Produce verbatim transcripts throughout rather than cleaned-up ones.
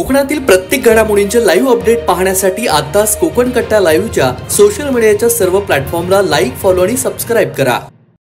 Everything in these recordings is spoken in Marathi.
कोकणातील प्रत्येक घडामोडींचे लाईव्ह अपडेट पाहण्यासाठी आताच कोकण कट्टा लाईव्हच्या सोशल मीडियाच्या सर्व प्लॅटफॉर्मला लाईक, फॉलो आणि सबस्क्राईब करा।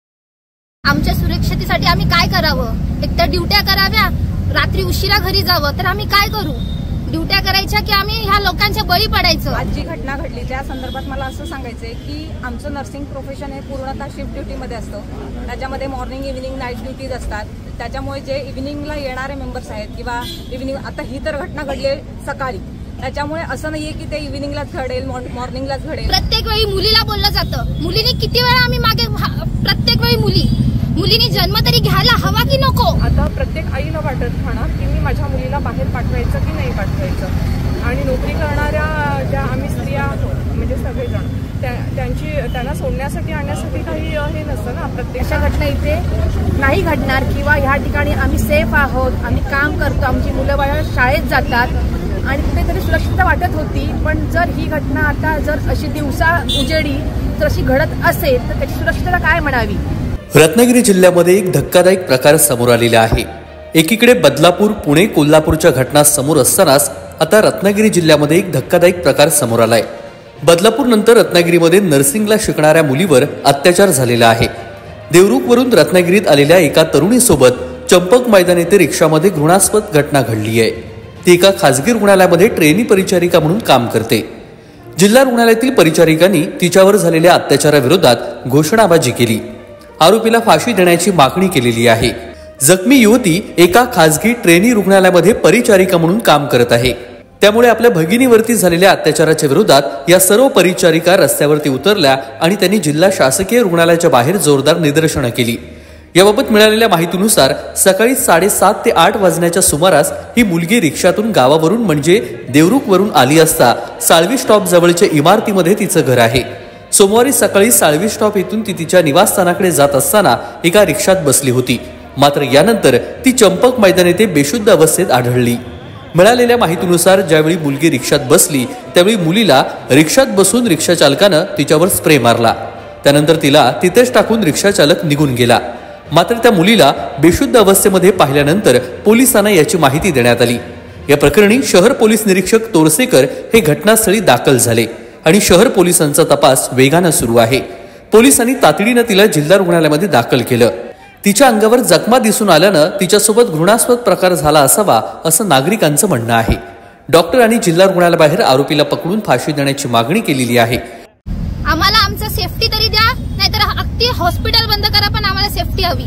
आमच्या सुरक्षेसाठी आम्ही काय करावं? एकतर ड्युट्या कराव्या, रात्री उशिरा घरी जावं, तर आम्ही काय करू? ड्युट्या करायच्या की आम्ही ह्या लोकांच्या बळी पडायचं? आज जी घटना घडली त्या संदर्भात मला असं सांगायचंय की आमचं नर्सिंग प्रोफेशन हे पूर्णतः शिफ्ट ड्युटीमध्ये असतं। त्याच्यामध्ये मॉर्निंग इव्हिनिंग नाईट ड्युटीज असतात। त्याच्यामुळे जे इव्हिनिंगला येणारे मेंबर्स आहेत किंवा इव्हिनिंग, आता ही तर घटना घडली सकाळी, त्याच्यामुळे असं नाहीये की ते इव्हिनिंगलाच घडेल, मॉर्निंगलाच घडेल। प्रत्येक वेळी मुलीला बोललं जातं। मुलीने किती वेळा आम्ही मागे, प्रत्येक वेळी मुली मुलीने जन्म तरी घ्यायला हवा की नको? आता प्रत्येक आईला वाटत राहणार की मी माझ्या मुलीला बाहेर पाठवायचं की नाही पाठवायचं। आणि नोकरी करणाऱ्या ज्या आम्ही स्त्रिया आहोत, म्हणजे सगळेजण त्यांची त्यांना सोडण्यासाठी आणण्यासाठी काही हे नसतं ना। प्रत्येक अशा घटना इथे नाही घडणार किंवा ह्या ठिकाणी आम्ही सेफ आहोत, आम्ही काम करतो, आमची मुलं बाळ शाळेत जातात आणि कुठेतरी सुरक्षितता वाटत होती। पण जर ही घटना आता जर अशी दिवसा उजेडी जर अशी घडत असेल तर त्याची सुरक्षितता काय म्हणावी? रत्नागिरी जिल्ह्यामध्ये एक धक्कादायक प्रकार समोर आलेला आहे। एकीकडे बदलापूर, पुणे, कोल्हापूरच्या घटना समोर असतानाच आता रत्नागिरी जिल्ह्यामध्ये एक धक्कादायक प्रकार समोर आलाय। बदलापूर नंतर रत्नागिरीमध्ये नर्सिंगला शिकणाऱ्या मुलीवर अत्याचार झालेला आहे। देवरुखवरून रत्नागिरीत आलेल्या एका तरुणीसोबत चंपक मैदान येथे रिक्षामध्ये घृणास्पद घटना घडली आहे। ती एका खासगी रुग्णालयामध्ये ट्रेनी परिचारिका म्हणून काम करते। जिल्हा रुग्णालयातील परिचारिकांनी तिच्यावर झालेल्या अत्याचाराविरोधात घोषणाबाजी केली। आरोपीला फाशी देण्याची मागणी केलेली आहे। जखमी युवती एका खासगी ट्रेनी रुग्णालयामध्ये परिचारिका म्हणून काम करत आहे। त्यामुळे आपल्या भगिनीवरती झालेल्या अत्याचाराच्या विरोधात या सर्व परिचारिका रस्त्यावरती उतरल्या आणि त्यांनी जिल्हा शासकीय रुग्णालयाच्या बाहेर जोरदार निदर्शनं केली। याबाबत मिळालेल्या माहितीनुसार सकाळी साडेसात ते आठ वाजण्याच्या सुमारास ही मुलगी रिक्षातून गावावरून म्हणजे देवरुखवरून आली असता साळवी स्टॉप जवळच्या इमारतीमध्ये तिचं घर आहे। सोमवारी सकाळी साळवी स्टॉप येथून ती तिच्या निवासस्थानाकडे जात असताना एका रिक्षात बसली होती। मात्र यानंतर ती चंपक मैदान येथे बेशुद्ध अवस्थेत आढळली। मिळालेल्या माहितीनुसार ज्यावेळी मुलगी रिक्षात बसली त्यावेळी मुलीला रिक्षात बसून रिक्षा चालकानं तिच्यावर स्प्रे मारला। त्यानंतर तिला तिथेच टाकून रिक्षा चालक निघून गेला। मात्र त्या मुलीला बेशुद्ध अवस्थेमध्ये पाहिल्यानंतर पोलिसांना याची माहिती देण्यात आली। या प्रकरणी शहर पोलीस निरीक्षक तोरसेकर हे घटनास्थळी दाखल झाले आणि शहर पोलिसांचा तपास वेगानं सुरू आहे। पोलिसांनी तातडीनं तिला जिल्हा रुग्णालयामध्ये दाखल केलं। तिच्या अंगावर जखमा दिसून आल्यानं तिच्यासोबत घृणास्पद प्रकार झाला असावा असं नागरिकांचं म्हणणं आहे। डॉक्टर आणि जिल्हा रुग्णालयाबाहेर आरोपीला पकडून फाशी देण्याची मागणी केलेली आहे। आम्हाला आमचं सेफ्टी तरी द्या, नाहीतर अगदी हॉस्पिटल बंद करा, पण आम्हाला सेफ्टी हवी।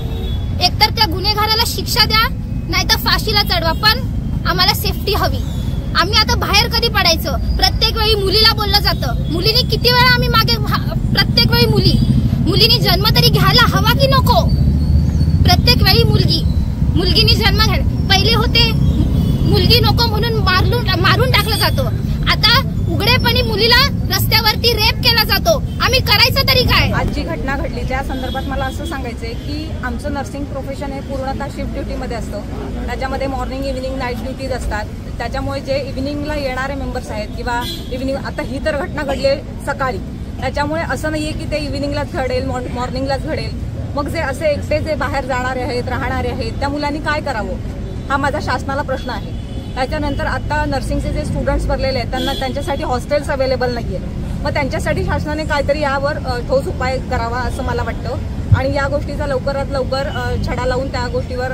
एकतर त्या गुन्हेगाराला शिक्षा द्या, नाहीतर फाशीला चढवा, पण आम्हाला सेफ्टी हवी। आम्ही आता बाहेर कधी पडायचं? प्रत्येक वेळी मुलीला बोललं जातं। मुलीने किती वेळा आम्ही मागे, प्रत्येक वेळी मुली मुलीने जन्म तरी घ्यायला हवा की नको? प्रत्येक वेळी मुलगी मुलगीने जन्म घ्या, पहिले होते मुलगी नको म्हणून मारून मारून टाकलं जातो, आता उघडेपणी मुलीला रस्त्यावरती रेप केला जातो। आम्ही करायचं तरी काय? आज जी घटना घडली त्या संदर्भात मला असं सांगायचंय की आमचं नर्सिंग प्रोफेशन हे पूर्णतः शिफ्ट ड्युटीमध्ये असतं। त्याच्यामध्ये मॉर्निंग इव्हिनिंग नाईट ड्युटीज असतात। त्याच्यामुळे जे इव्हिनिंगला येणारे मेंबर्स आहेत किंवा इव्हिनिंग, आता ही तर घटना घडली सकाळी, त्याच्यामुळे असं नाहीये की ते इव्हिनिंगलाच घडेल, मॉर्निंगलाच घडेल। मग जे असे एकटे जे बाहेर जाणारे आहेत, राहणारे आहेत, त्या मुलांनी काय करावं हा माझा शासनाला प्रश्न आहे। त्याच्यानंतर आता नर्सिंगचे जे स्टुडंट्स भरलेले आहेत त्यांना त्यांच्यासाठी हॉस्टेल्स अवेलेबल नाहीये, मग त्यांच्यासाठी शासनाने काहीतरी यावर ठोस उपाय करावा असं मला वाटतं आणि या गोष्टीचा लवकरात लवकर छडा लावून त्या गोष्टीवर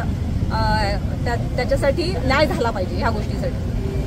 त्याच्यासाठी न्याय झाला पाहिजे। ह्या गोष्टीसाठी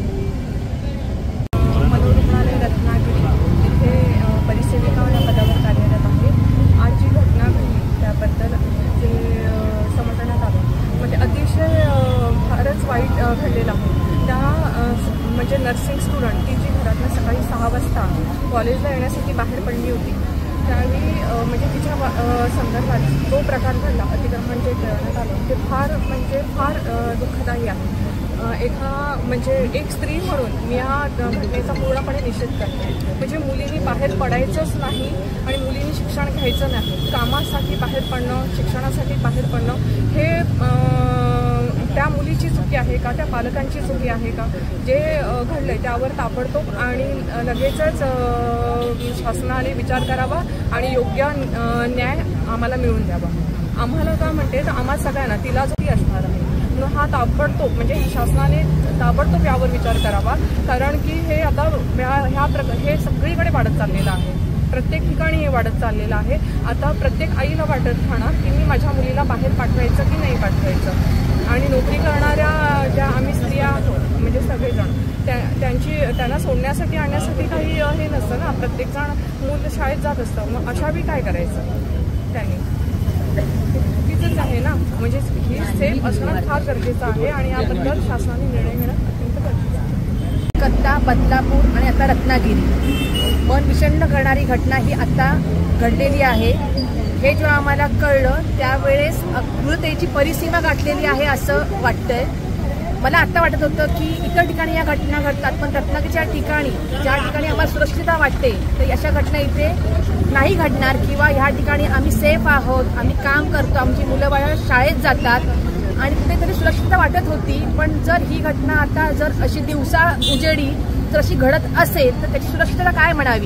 मनोरुग्णालय रत्नागिरी इथे परिसेविका या पदावर कार्यरत आहे। आज जी घटना घडली त्याबद्दल जे समजण्यात आलं म्हणजे अतिशय फारच वाईट घडलेलं आहे। त्या म्हणजे नर्सिंग स्टुडंट ती जी घरातनं सकाळी सहा वाजता कॉलेजला येण्यासाठी बाहेर पडली होती, त्यावेळी म्हणजे तिच्या संदर्भात जो प्रकार घडला, अतिक्रमण जे करण्यात आलं ते फार म्हणजे फार दुःखदायी आहे। एका म्हणजे एक स्त्री म्हणून मी या घटनेचा पूर्णपणे निषेध करते। म्हणजे मुलींनी बाहेर पडायचंच नाही आणि मुलींनी शिक्षण घ्यायचं नाही, कामासाठी बाहेर पडणं, शिक्षणासाठी बाहेर पडणं हे त्या मुलीची चुकी आहे का, त्या पालकांची चुकी आहे का? जे घडलंय त्यावर ताबडतोब आणि लगेचच शासनाने विचार करावा आणि योग्य न्याय आम्हाला मिळवून द्यावा। आम्हाला काय म्हणते तर आम्हा सगळ्यांना तिला जो असणार आहे हा ताबडतोब म्हणजे शासनाने ताबडतोब यावर विचार करावा, कारण की हे आता ह्या प्रकार हे सगळीकडे वाढत चाललेलं आहे. प्रत्येक ठिकाणी हे वाढत चाललेलं आहे. आता प्रत्येक आईला वाटत राहणार की मी माझ्या मुलीला बाहेर पाठवायचं की नाही पाठवायचं. आणि नोकरी करणाऱ्या ज्या आम्ही स्त्रिया आहोत म्हणजे सगळेजण त्या त्यांची त्यांना सोडण्यासाठी आणण्यासाठी काही हे नसतं ना. प्रत्येकजण मूल शाळेत जात असतं. मग अशा बी काय करायचं त्यांनी, चुकीचंच आहे ना. म्हणजे ही सेफ असणं फार गरजेचं आहे आणि याबद्दल शासनाने निर्णय घेणं अत्यंत गरजेचं आहे. कत्ता, बदलापूर आणि आता रत्नागिरी मन विषण्ण करणारी घटना ही आता घडलेली आहे. हे जेव्हा आम्हाला कळलं त्यावेळेस क्रूरतेची परिसीमा गाठलेली आहे असं वाटतंय. मला आत्ता वाटत होतं की इतर ठिकाणी या घटना घडतात, पण रत्नागिरीच्या ठिकाणी ज्या ठिकाणी आम्हाला सुरक्षितता वाटते तर अशा घटना इथे नाही घडणार. किंवा ह्या ठिकाणी आम्ही सेफ आहोत, आम्ही काम करतो, आमची मुलं बाळ शाळेत जातात आणि कुठेतरी सुरक्षितता वाटत होती. पण जर ही घटना आता जर अशी दिवसा उजेडी जर अशी घडत असेल तर त्याची सुरक्षितता काय म्हणावी.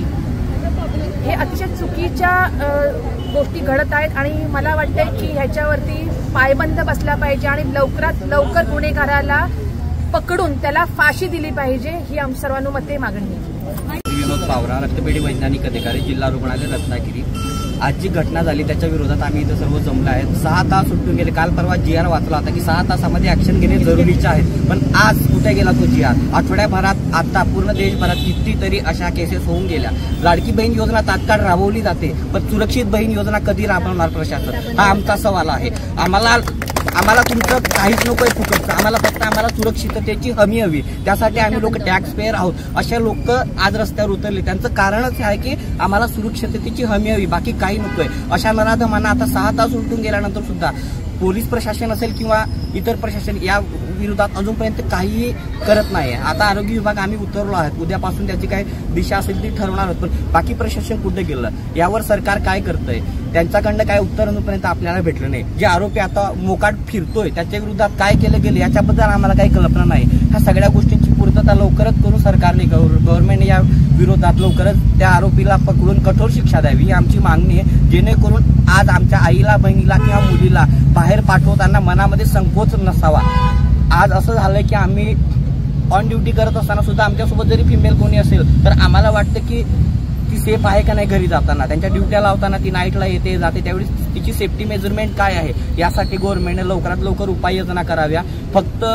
हे अतिशय चुकीच्या गोष्टी घडत आहेत आणि मला वाटतंय की ह्याच्यावरती पायबंद बसला पाहिजे आणि लवकरात लवकर गुन्हेगाराला पकडून त्याला फाशी दिली पाहिजे ही आम सर्वानुमते मागणी. विनोद पावरा, रक्तपेढी वैज्ञानिक अधिकारी, जिल्हा रुग्णालय रत्नागिरी. आज जी घटना झाली त्याच्या विरोधात आम्ही इथं सर्व जमलो आहेत. सहा तास सुटून गेले. काल परवा जी आर वाचला होता की सहा तासामध्ये ऍक्शन घेणे जरुरीचे आहे, पण आज कुठे गेला तो जी आर. आठवड्याभरात आता पूर्ण देशभरात कितीतरी अशा केसेस होऊन गेल्या. लाडकी बहीण योजना तात्काळ राबवली जाते, पण सुरक्षित बहीण योजना कधी राबवणार प्रशासन, हा आमचा सवाल आहे. आम्हाला आम्हाला तुमचं काहीच नको आहे फुकटचं. आम्हाला फक्त आम्हाला सुरक्षिततेची हमी हवी. त्यासाठी आम्ही लोक टॅक्स पेयर आहोत. अशा लोक आज रस्त्यावर उतरले त्यांचं कारणच आहे की आम्हाला सुरक्षिततेची हमी हवी, बाकी काही नकोय. अशा नराधमांना आता सहा तास उलटून गेल्यानंतर सुद्धा पोलीस प्रशासन असेल किंवा इतर प्रशासन या विरोधात अजूनपर्यंत काहीही करत नाही. आता आरोग्य विभाग आम्ही उतरलो आहोत. उद्यापासून त्याची काय दिशा असेल ती ठरवणार आहोत, पण बाकी प्रशासन कुठे गेलं यावर सरकार काय करतंय त्यांच्याकडनं काय उत्तर अजूनपर्यंत आपल्याला भेटलं नाही. जे आरोपी आता मोकाट फिरतोय त्याच्या विरोधात काय केलं गेलं याच्याबद्दल आम्हाला काही कल्पना नाही. ह्या सगळ्या गोष्टींची पूर्तता लवकरच करून सरकारने गव्हर्नमेंटने या विरोधात लवकरच त्या आरोपीला पकडून कठोर शिक्षा द्यावी ही आमची मागणी आहे, जेणेकरून आज आमच्या आईला, बहिणीला किंवा मुलीला बाहेर पाठवताना मनामध्ये संकोच नसावा. आज असं झालंय की आम्ही ऑन ड्युटी करत असताना सुद्धा आमच्यासोबत जरी फिमेल कोणी असेल तर आम्हाला वाटतं की ती सेफ आहे का नाही घरी जाताना. त्यांच्या ड्युट्या लावताना ती नाईटला येते जाते त्यावेळी तिची सेफ्टी मेजरमेंट काय आहे यासाठी गव्हर्नमेंटने लवकरात लवकर उपाययोजना कराव्या. फक्त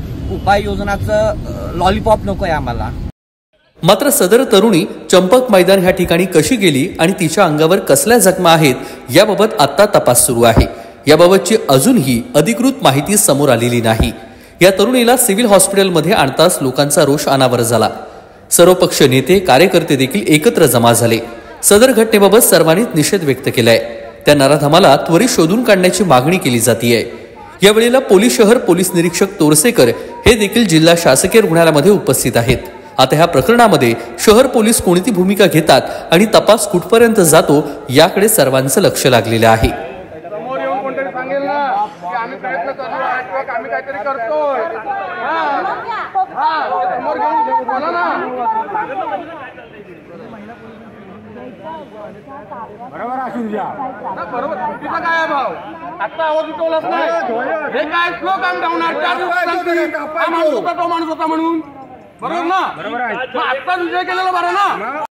उपाययोजनाचं लॉलीपॉप नको आहे आम्हाला. मात्र सदर तरुणी चंपक मैदान ह्या ठिकाणी कशी गेली आणि तिच्या अंगावर कसल्या जखमा आहेत याबाबत आता तपास सुरू आहे. याबाबतची अजूनही अधिकृत माहिती समोर आलेली नाही. या तरुणीला सिव्हिल हॉस्पिटलमध्ये आणताच लोकांचा रोष अनावर झाला. सर्वपक्ष नेते, कार्यकर्ते देखील एकत्र जमा झाले. सदर घटनेबाबत सर्वांनीच निषेध व्यक्त केलाय. त्या नराधमाला त्वरित शोधून काढण्याची मागणी केली जातीये. यावेळेला पोलीस शहर पोलीस निरीक्षक तोरसेकर हे देखील जिल्हा शासकीय रुग्णालयामध्ये उपस्थित आहेत. आता ह्या प्रकरणामध्ये शहर पोलीस कोणती भूमिका घेतात आणि तपास कुठपर्यंत जातो याकडे सर्वांचं लक्ष लागलेलं आहे. समोर येऊन कोणतरी सांगेल ना की आम्ही प्रयत्न चालू आहे, आम्ही काहीतरी करतोय. समोर घेऊन बोला ना. बरोबर असू द्या ना. बरोबर तिचा काय आहे भाव. आता आवाज उठवलाच नाही. हे काय स्लो काम ठेवणार. चार दिवस हा माणूस होता तो माणूस होता म्हणून. बरोबर ना. बरोबर आहे. आता विजय केलेला बरं ना.